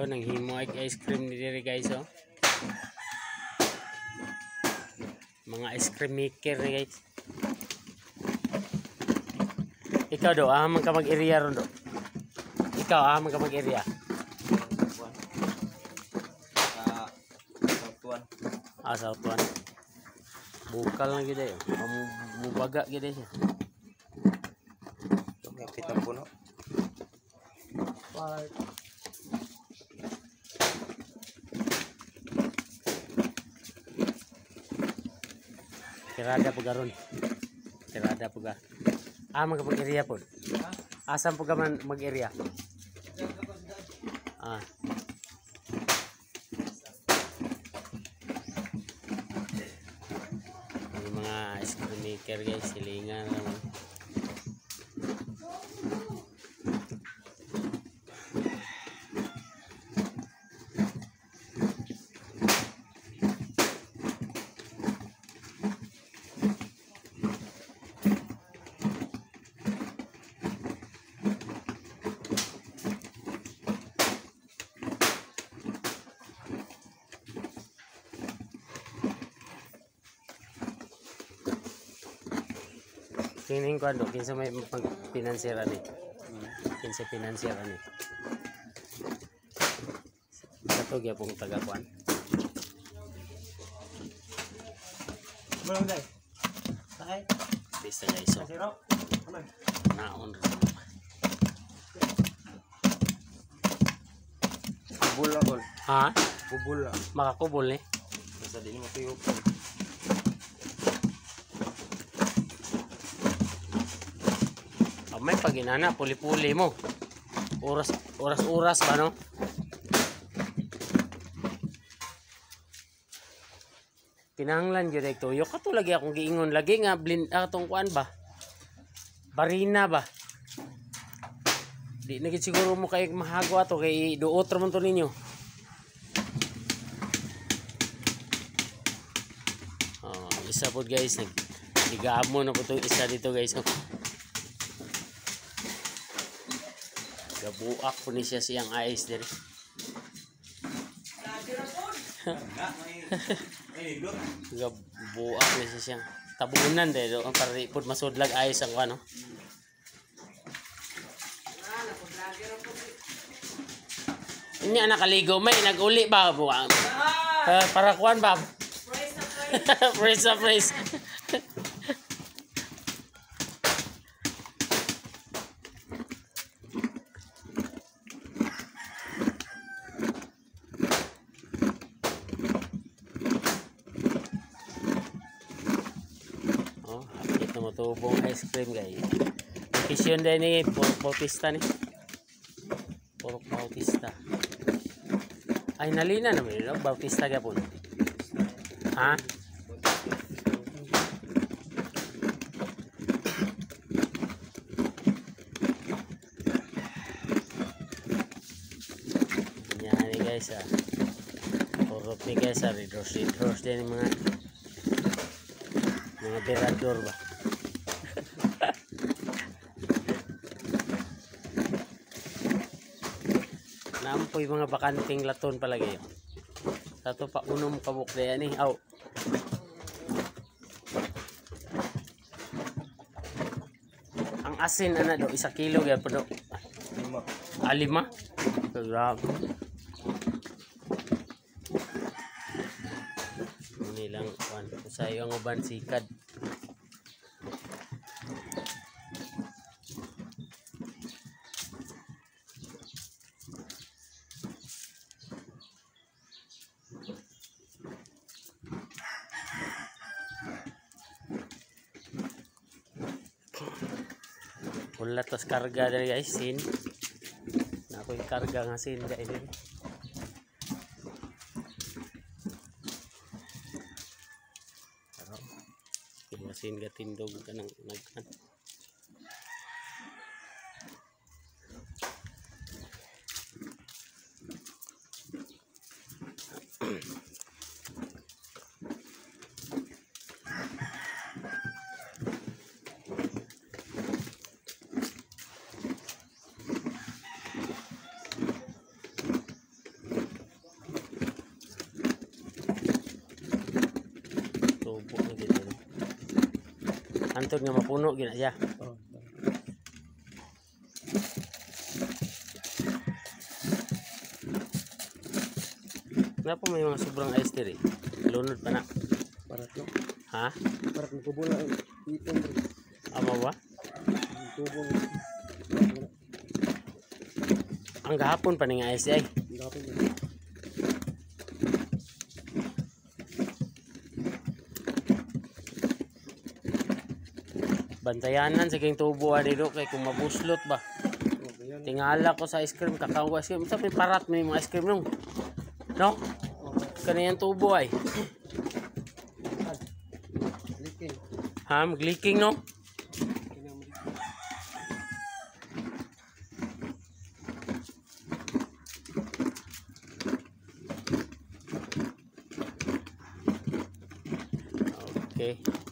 oh, nang himo ice cream ni diri guys oh. Mga ice cream maker ni guys. Ikaw do, man ka mag-area ron do. Ikaw man ka mag-area. South One. Bukal lang gid ayo. Mubaga gid siya. Kapit ang puno. Park. Tirada po garon. Tirada po ga. Man ka mag-area po. Asam po ka man mag-area? Yung mga ice cream maker guys, silingan naman. Kining ko ano, kinsa may pag-financier ani. Kinsa financier ani. Katog ya pong taga-kuan. Malong dai. Sakay. Bisa guys. So. Zero. Aman. Naon. Bubul lang gol. Ha? Bubul lang. Makakubol ni. Basta din mo tuyok. May paginana, puli-puli mo. Oras ba no? Kinahanglan gyud ay tuyo. Kato lagi akong giingon lagi nga blend atong kuan ba? Barina ba? Di na gid siguro mo kay mahago ato kay duot ra man to ninyo. Isa po guys, nagigamo na po to isa dito guys. Gabuak po ni siya siyang ice diri. Gabuak ni siya siyang tabunan diri ang paripod masudlag ice ang ano. Inya nakaligo may naguli ba buang. Para kuan ba? Praise. Praise. Matubong ice cream guys. Location din ni Pork Bautista ni. Pork Bautista. Ay nalina naman no Bautista gyapon. Ha? Yan ni guys Pork ni guys Red din mga berador ba. Naampoy mga bakanting laton palagi yun. Sato pa unom kabuk na yan eh. Aw. Ang asin ana do 1 kilo yan po do. 5. 5? Grabe. Ini lang kuan. Usayo ang uban sikad. Wala tos karga dari guys sin. Na ako yung karga nga sin guys din. Pero kinasin gatindog ka ng nagkan. Antod nga mapuno gina siya. Oh. Wala po may mga sobrang ice tea eh. Lunod pa na. Para to. Ha? Para kung kubula ang itong Ama ba? tubong. Ang gahapon pa ni nga ice ay. Dapat mo. Bantayanan sa king tubo dito kay kung mabuslot ba. Ayan. Tingala ko sa ice cream, kakao ice cream. Sabi parat mo yung mga ice cream nung. No? Kaniyang tubo ay. Liking. Ha? Mag-leaking no? Okay.